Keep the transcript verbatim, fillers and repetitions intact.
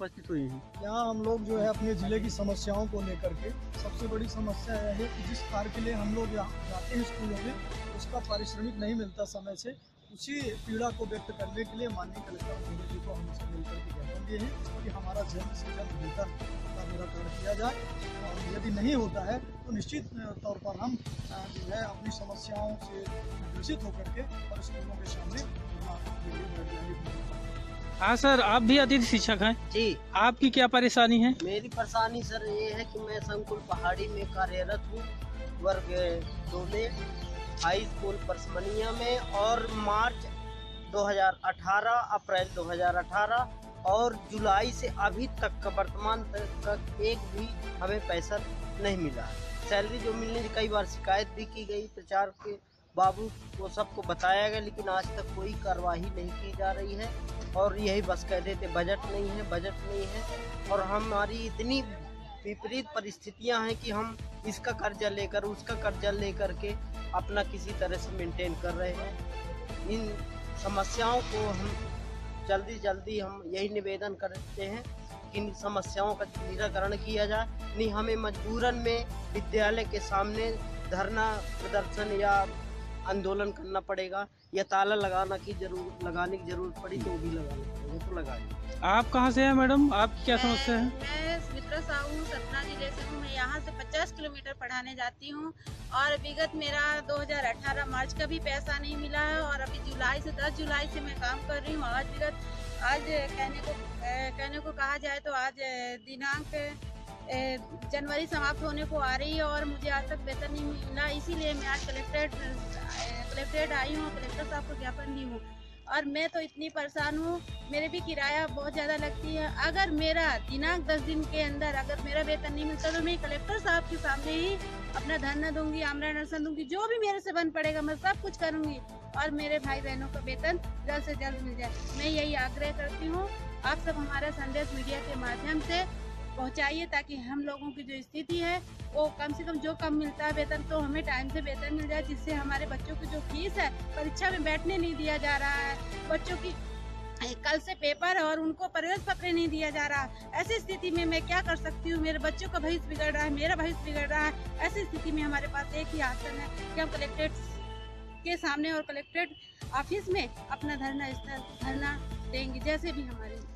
उपस्थित हुई हैं। यहाँ हम लोग जो है अपने ज़िले की समस्याओं को लेकर के, सबसे बड़ी समस्या यह है कि जिस कार्य के लिए हम लोग यहाँ जाते हैं स्कूलों में, उसका पारिश्रमिक नहीं मिलता समय से। उसी पीड़ा को व्यक्त करने के लिए माननीय कलेक्टर महोदय जी को हम सब मिलकर के ज्ञापन दिए हैं कि हमारा जल्द से जल्द वेतन का निराकरण किया जाए, और यदि नहीं होता है तो निश्चित तौर पर हम जो है अपनी समस्याओं से ग्रसित होकर के और स्कूलों के सामने हाँ सर, आप भी अतिथि शिक्षक हैं जी। आपकी क्या परेशानी है? मेरी परेशानी सर ये है कि मैं संकुल पहाड़ी में कार्यरत हूँ, वर्ग दो में, हाई स्कूल परसमनिया में, और मार्च दो हज़ार अठारह, अप्रैल दो हज़ार अठारह और जुलाई से अभी तक का वर्तमान तक एक भी हमें पैसा नहीं मिला। सैलरी जो मिलने की कई बार शिकायत भी की गई, प्रचार के बाबू को सबको बताया गया, लेकिन आज तक कोई कार्रवाई नहीं की जा रही है। और यही बस कह देते बजट नहीं है, बजट नहीं है। और हमारी इतनी विपरीत परिस्थितियां हैं कि हम इसका कर्जा लेकर उसका कर्जा लेकर के अपना किसी तरह से मेंटेन कर रहे हैं। इन समस्याओं को हम जल्दी जल्दी हम यही निवेदन करते हैं कि इन समस्याओं का निराकरण किया जाए, नहीं हमें मजबूरन में विद्यालय के सामने धरना प्रदर्शन या आंदोलन करना पड़ेगा, या ताला लगाना की जरूर लगाने की जरूरत पड़ी तो भी लगाना पड़ेगा, तो लगाएंगे। आप कहाँ से हैं मैडम, आपकी क्या समस्या है? मैं सुमित्रा साहू सतना जिले से हूँ। मैं यहाँ से पचास किलोमीटर पढ़ाने जाती हूँ, और विगत मेरा दो हज़ार अठारह मार्च का भी पैसा नहीं मिला है, और अभी जुलाई से दस जुलाई से मैं काम कर रही हूँ। आज विगत आज कहने को कहने को कहा जाए तो आज दिनांक जनवरी समाप्त होने को आ रही है, और मुझे आज तक वेतन नहीं मिला। इसीलिए मैं आज कलेक्ट्रेट कलेक्ट्रेट आई हूँ, कलेक्टर साहब को ज्ञापन दी हूँ। और मैं तो इतनी परेशान हूँ, मेरे भी किराया बहुत ज़्यादा लगती है। अगर मेरा दिनांक दस दिन के अंदर अगर मेरा वेतन नहीं मिलता तो मैं कलेक्टर साहब के सामने ही अपना धरना दूंगी, आमरण अनशन दूंगी, जो भी मेरे से बन पड़ेगा मैं सब कुछ करूंगी, और मेरे भाई बहनों का वेतन जल्द से जल्द मिल जाए। मैं यही आग्रह करती हूँ, आप सब हमारा संदेश मीडिया के माध्यम से पहुंचाइए, ताकि हम लोगों की जो स्थिति है वो कम से कम जो कम मिलता है वेतन, तो हमें टाइम से वेतन मिल जाए, जिससे हमारे बच्चों की जो फीस है, परीक्षा में बैठने नहीं दिया जा रहा है, बच्चों की कल से पेपर है और उनको प्रवेश पत्र नहीं दिया जा रहा। ऐसी स्थिति में मैं क्या कर सकती हूँ? मेरे बच्चों का भविष्य बिगड़ रहा है, मेरा भविष्य बिगड़ रहा है। ऐसी स्थिति में हमारे पास एक ही आसन है कि हम कलेक्ट्रेट के सामने और कलेक्ट्रेट ऑफिस में अपना धरना धरना देंगे, जैसे भी हमारे